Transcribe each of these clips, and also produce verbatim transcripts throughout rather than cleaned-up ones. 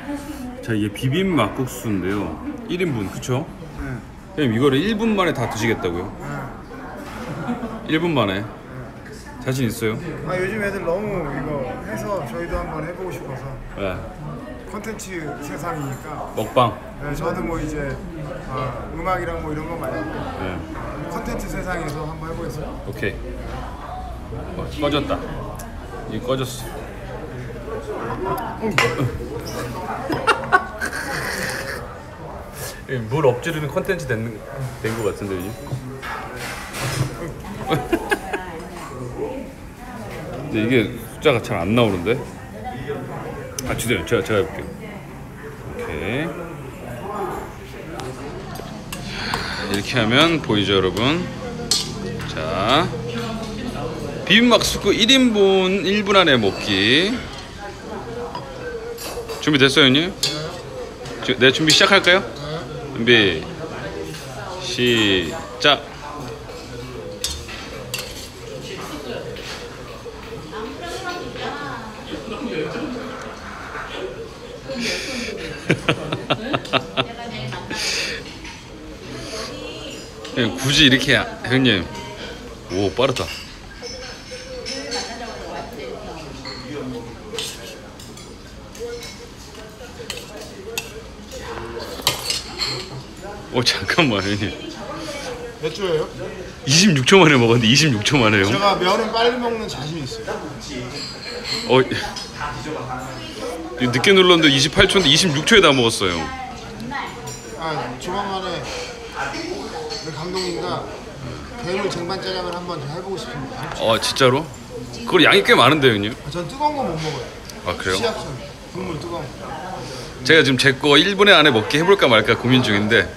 자, 이게 비빔 막국수인데요. 일 인분, 그쵸? 네. 형님, 이거를 일 분 만에 다 드시겠다고요? 네. 일 분 만에? 자신 있어요? 아 요즘 애들 너무 이거 해서 저희도 한번 해보고 싶어서. 네. 콘텐츠 세상이니까. 먹방. 네, 저도 뭐 이제 아, 음악이랑 뭐 이런 거 말고 네. 콘텐츠 세상에서 한번 해보겠어요. 오케이. 어, 꺼졌다. 이거 꺼졌어. 물 엎지르는 컨텐츠 된 거 같은데 이제. 근데 이게 숫자가 잘 안 나오는데. 아, 주세요. 제가 제가 해볼게요. 오케이. 이렇게 하면 보이죠, 여러분? 자, 비빔막국수 일 인분 일 분 안에 먹기. 준비됐어요, 형님? 네. 네, 준비 시작할까요? 네. 준비 시작. 굳이 이렇게 형님. 오, 빠르다. 오, 잠깐만 형님. 몇 초예요? 이십육 초 만에 먹었는데 이십육 초 만에요. 제가 면은 빨리 먹는 자신 있어요. 어, 늦게 눌렀는데 이십팔 초인데 이십육 초에 다 먹었어요. 아 조만간에 그 감독님과 괴물 쟁반짜장을 한번 좀 해보고 싶습니다. 어, 진짜로? 그걸 양이 꽤 많은데 형님. 아, 전 뜨거운 거 못 먹어요. 아, 그래요? 시합선 국물 뜨거운 거. 제가 지금 제 거 일 분 안에 먹게 해볼까 말까 고민 중인데.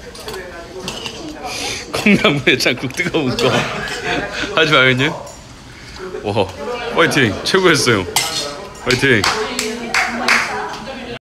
콩나물에 장국 뜨거운 거 하지 마요 형님. 와, 파이팅. 최고였어요. 파이팅.